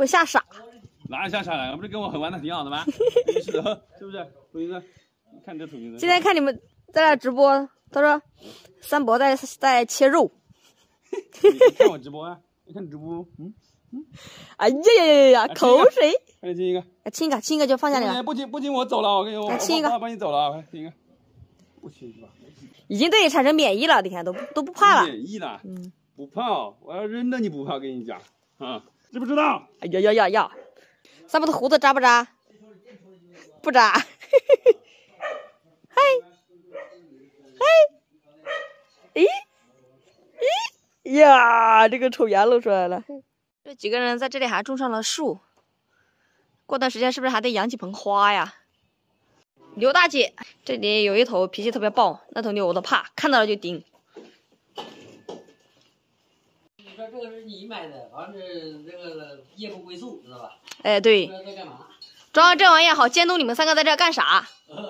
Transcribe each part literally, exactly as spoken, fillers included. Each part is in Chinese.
会吓傻。 哪吓傻了？不是跟我很玩的挺好的吗？是的，是不是？土星子，你看这土星子。 今天看你们在那直播，他说三伯在在切肉。 你看我直播啊？你看直播，嗯嗯。 哎呀呀呀呀！口水。 快点亲一个。 亲一个，亲一个就放下你了。 不亲不亲我走了，我跟你我亲一个， 我帮你走了，快亲一个。不亲是吧？ 已经对你产生免疫了，你看都都不怕了。 免疫了，嗯，不怕，我要扔了你不怕，跟你讲啊，知不知道？ 哎呀呀呀呀！三伯的胡子扎不扎？不扎。嘿，嘿，咦咦呀！这个丑牙露出来了。这几个人在这里还种上了树，过段时间是不是还得养几盆花呀？牛大姐，这里有一头脾气特别暴，那头牛我都怕，看到了就叮。 你说这个是你买的，完了这个夜不归宿，知道吧？ 哎，对。 不知道在干嘛？ 装这玩意好监督你们三个在这干啥？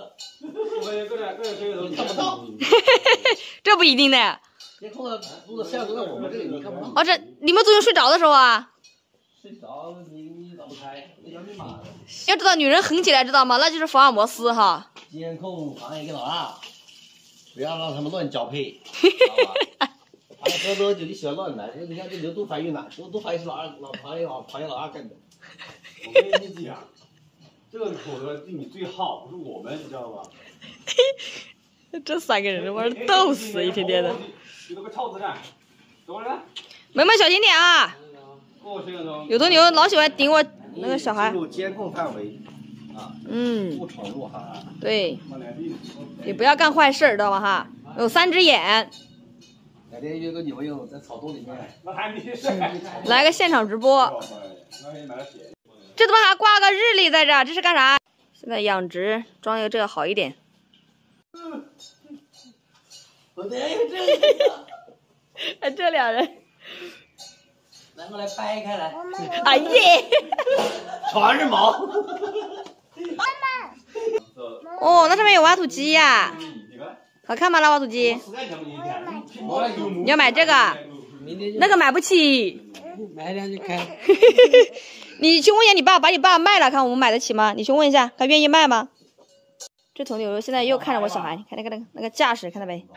看不到。 这不一定的。 监控的录的摄像都在我们这里，你看不到。 哦，这你们昨天睡着的时候啊？ 睡着你你打不开，那条密码的。 要知道女人狠起来，知道吗？那就是福尔摩斯哈。 监控行业跟老大，不要让他们乱交配，知道吧？他们喝多酒就喜欢乱来，你看这牛都怀孕了，都都怀孕是老二老行业老行业老二干的。 我跟你讲，这个口德对你最好，不是我们，你知道吧？ 这三个人玩逗死，一天天的。 有个超子弹，怎么了？ 妹妹小心点啊！有头牛老喜欢顶我那个小孩。 进入监控范围啊， 嗯， 不闯入哈。 对，你不要干坏事，知道吗？哈，有三只眼。 改天约个女朋友在草洞里面， 来个现场直播。这怎么还挂个日历在这？这是干啥？现在养殖装一个这个好一点。 我这有这个。 哎，这俩人。 来，我来掰开来。 哎耶！ 全是毛。 哦，那上面有挖土机呀、啊，好看吗？那挖土机？你要买这个？那个买不起。 买两就开。 你去问一下你爸，把你爸卖了，看我们买得起吗？你去问一下，他愿意卖吗？这头牛现在又看着我小孩，你看那个那个那个架势，看到没？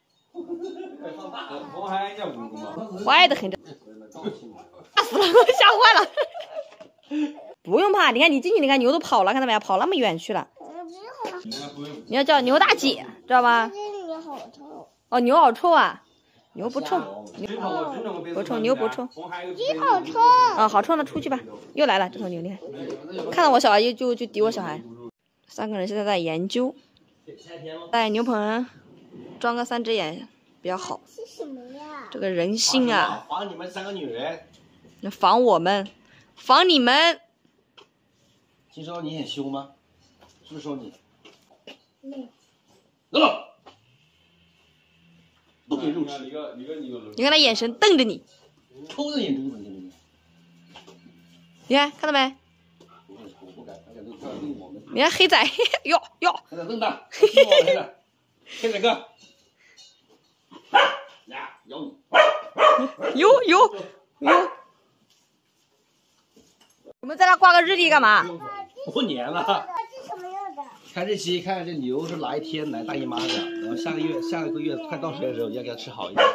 歪的很，吓死了，吓坏了。不用怕，你看你进去，你看牛都跑了，看到没有？跑那么远去了。你要叫牛大姐，知道吧？哦，牛好臭啊！牛不臭，牛不臭，牛不臭。 鸡好臭。 啊，好臭，那出去吧。又来了，这头牛，你看，看到我小孩就就就抵我小孩。三个人现在在研究，在牛棚装个三只眼比较好。 是什么呀？ 这个人性啊！ 防你们三个女人。 防我们，防你们。 听说你很凶吗？是不是说你？ 没。 走。不给入你个你个你个。 你看他眼神瞪着你。 抽着眼珠子，你你看看到没？ 我不敢，他敢都看对我们。 你看黑仔，哟哟。 黑仔瞪大，听我黑仔，黑仔哥。呀，咬你。 有有有。你们在那挂个日历干嘛？ 过年了。 这什么样的？ 看这期，看看这牛是哪一天来大姨妈的，然后下个月下个月快到时间的时候，要给它吃好一点。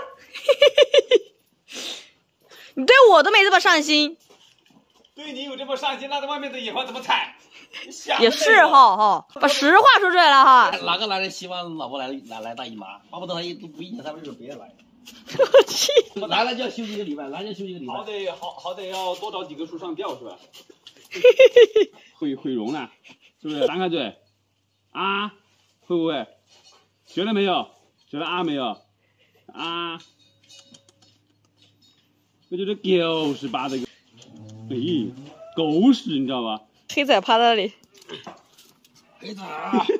你对我都没这么上心。 对你有这么上心，那在外面的野花怎么采？ 也是哈哈，把实话说出来了哈。 哪个男人希望老婆来来来大姨妈？巴不得他一不一年三百六十别来。 我去， 来了就要休息一个礼拜，来了就休息一个礼拜。 好得好好得要多找几棵树上吊是吧？会会融了，是不是？张开嘴，啊，会不会？学了没有？学了啊没有？啊，这就是狗屎吧这个，哎，狗屎你知道吧？ 黑仔趴在那里。 黑仔，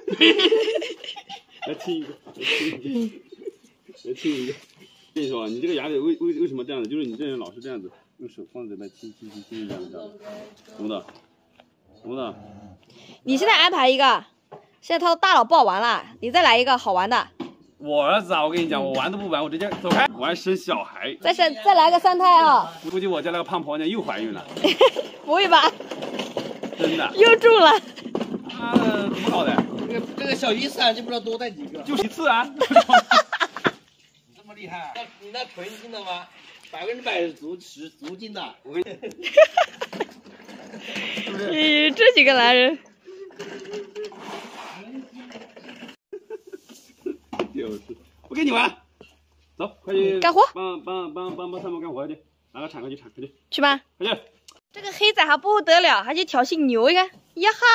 来亲一个，来亲一个，来亲一个。跟你说，你这个牙齿为为为什么这样子？就是你这人老是这样子，用手放在嘴巴亲亲亲亲这样子，懂不懂？懂不懂？ 你现在安排一个，现在他的大脑爆完了，你再来一个好玩的。 我儿子啊，我跟你讲，我玩都不玩，我直接走开，我还生小孩。 再生再来个三胎啊！ 估计我家那个胖婆娘又怀孕了。 不会吧？ 真的。 又中了。 啊，怎么搞的？ 这个这个小雨伞就不知道多带几个。 就一次啊。 你这么厉害？你那纯金的吗？百分之百足实足金的。我跟你。 咦，这几个男人。 就是，不跟你玩，走，快去干活， 帮帮帮帮帮三毛干活去，拿个铲快去铲，快去， 去吧， 快去。 这个黑仔还不得了，还去挑衅牛，你看，呀哈，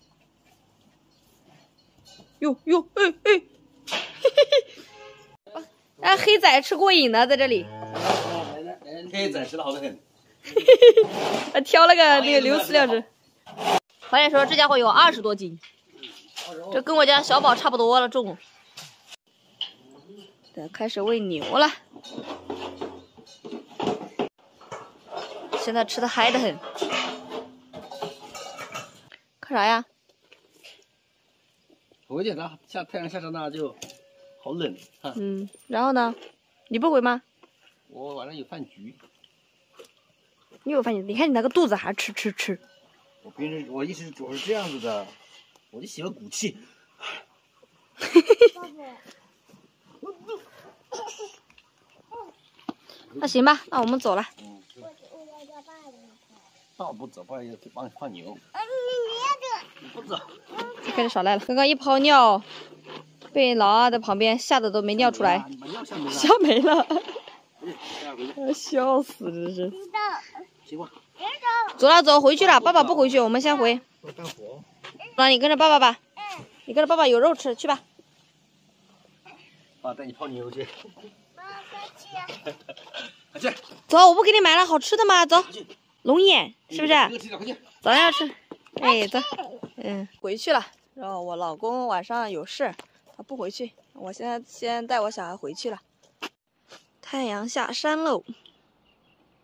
哟哟，哎哎，嘿嘿嘿，让黑仔吃过瘾呢，在这里。 黑仔吃的好得很。 还挑了个那个流饲料汁。黄姐说这家伙有二十多斤，这跟我家小宝差不多了重。开始喂牛了，现在吃的嗨得很。看啥呀？ 回去了，下太阳下山那就好冷哈。 嗯，然后呢？你不回吗？ 我晚上有饭局。 你有饭局？你看你那个肚子还吃吃吃。 我平时我一直我是这样子的，我就喜欢鼓气。 那行吧，那我们走了。 嗯，那我不走，不然要帮你放牛。你不走。 开始耍赖了。刚刚一泡尿，被老二在旁边吓得都没尿出来，吓没了，笑死，真是。走了走，回去了。爸爸不回去，我们先回。那你跟着爸爸吧。你跟着爸爸有肉吃，去吧。 爸带你泡牛去。 去。走，我不给你买了好吃的吗？走。龙眼是不是？早上要吃。哎，走。嗯，回去了。然后我老公晚上有事，他不回去。我现在先带我小孩回去了。太阳下山喽。